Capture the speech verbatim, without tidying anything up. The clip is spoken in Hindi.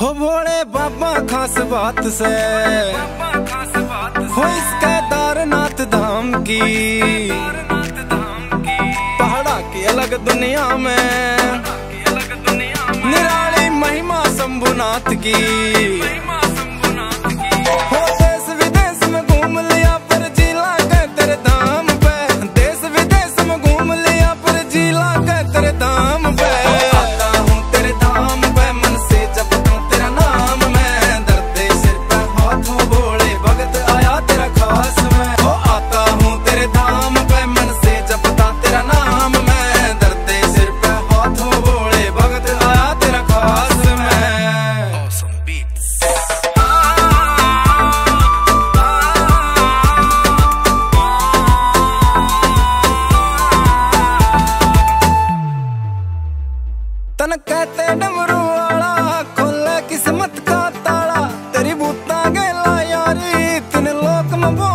हो भोले बाबा खास बात से हो इसके दारनाथ धाम की पहाड़ा की अलग दुनिया में निराली महिमा शंभुनाथ की। हो देश विदेश में घूम लिया पर जिला के तेरे धाम पे, देश विदेश में घूम लिया पर जिला के तेरे धाम पे। आता हूँ तेरे धाम पे मन से जपता तेरा नाम मैं, दर्दे सिर पे हाथ हो भोले भगत आया तेरा खास में। हो आता हूँ तेरे धाम पे मन से जपता तेरा नाम मैं, दर्दे सिर पे हाथ हो भोले भगत आया तेरा खास में। Awesome beats. तन कहते डमरू वाला खोले किस्मत का ताला, तेरी बूता गेला यारी तीन लोक में वो